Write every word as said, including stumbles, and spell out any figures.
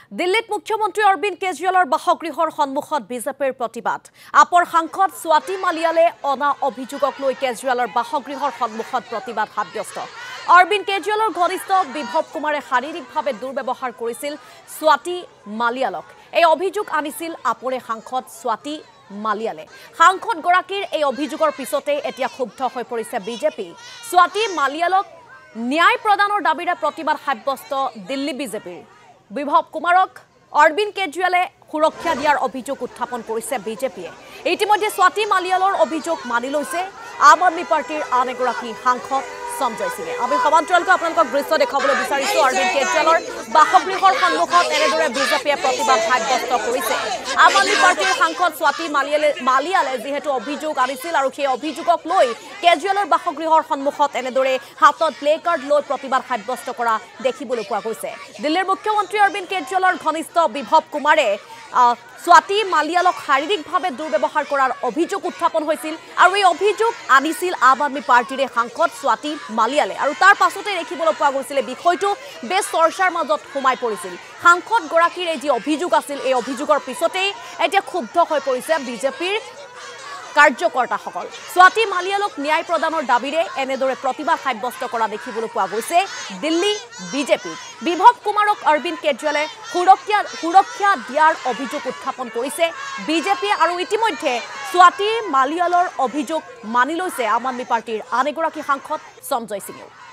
দিল্লীত মুখ্যমন্ত্ৰী অৰবিন্দ কেজৰিৱালৰ বাসগৃহৰ সন্মুখত বিজেপিৰ প্ৰতিবাদ আপৰ সাংসদ স্বাতি মালিয়ালে অনা অভিযোগক লৈ কেজৰিৱালৰ বাসগৃহৰ সন্মুখত প্ৰতিবাদ সাব্যস্ত অৰবিন্দ কেজৰিৱালৰ ঘনিষ্ঠ বিভৱ কুমাৰে শাৰীৰিকভাৱে দুৰ্ব্যৱহাৰ কৰিছিল স্বাতি মালিয়ালক এই অভিযোগ আনিছিল আপৰে সাংসদ স্বাতি মালিয়ালে সাংসদ গৰাকীৰ এই অভিযোগৰ পিছতে এতিয়া ক্ষুব্ধ হৈ পৰিছে বিজেপি স্বাতি মালিয়ালক ন্যায় প্ৰদানৰ দাবীৰে প্ৰতিবাদ সাব্যস্ত দিল্লী বিজেপিৰ বিভৱ কুমাৰক অৰবিন্দ কেজৰিৱালে সুৰক্ষা দিয়াৰ অভিযোগ উত্থাপন কৰিছে বিজেপিয়ে ইতিমধ্যে স্বাতি মালিয়ালৰ অভিযোগ মানি লৈছে আম আদমি পাৰ্টিৰ আন এগৰাকী সাংসদ সঞ্জয় সিঙে আমি সমান্তৰালকৈ আপোনালোকক দৃশ্য দেখাবলৈ বিচাৰিছো অৰবিন্দ কেজৰিৱালৰ বাসগৃহৰ সন্মুখত এনেদৰে বিজেপিয়ে প্ৰতিবাদ সাব্যস্ত কৰিছে আম আদমি পাৰ্টিৰ সাংসদ স্বাতি মালিয়ালে মালিয়ালে যিহেতু অভিযোগ আনিছিল আৰু সেই অভিযোগক লৈ কেজৰিৱালৰ বাসগৃহৰ সন্মুখত এনেদৰে হাতত প্লে কাৰ্ড লৈ প্ৰতিবাদ সাব্যস্ত কৰা দেখিবলৈ পোৱা গৈছে দিল্লীৰ মুখ্যমন্ত্ৰী অৰবিন্দ কেজৰিৱালৰ ঘনিষ্ঠ বিভৱ কুমাৰে স্বাতি মালিয়ালক শাৰীৰিকভাৱে দুৰ্ব্যৱহাৰ কৰাৰ অভিযোগ উত্থাপন হৈছিল আৰু এই অভিযোগ আনিছিল আম আদমি পাৰ্টিৰ সাংসদ স্বাতি মালিয়ালে আৰু তাৰ পাছতে দেখিবলৈ পোৱা গৈছিল বিষয়টো বেছ চৰ্চাৰ মাজত সোমাই পৰিছিল সাংসদ গৰাকীৰ এই যি অভিযোগ আছিল এই অভিযোগৰ পিছতেই এতিয়া ক্ষুব্ধ হৈ পৰিছে বিজেপিৰ কাৰ্যকৰ্তাসকল স্বাতি মালিয়ালক ন্যায় প্ৰদানৰ দাবীৰে এনেদৰে প্ৰতিবাদ সাব্যস্ত কৰা দেখিবলৈ পোৱা গৈছে দিল্লী বিজেপি বিভৱ কুমাৰক অৰবিন্দ কেজৰিৱালে সুৰক্ষা সুৰক্ষা দিয়াৰ অভিযোগ উত্থাপন কৰিছে বিজেপিয়ে আৰু ইতিমধ্যে স্বাতি মালিয়ালৰ অভিযোগ মানি লৈছে আম আদমি পাৰ্টিৰ আন এগৰাকী সাংসদ সঞ্জয় সিঙেও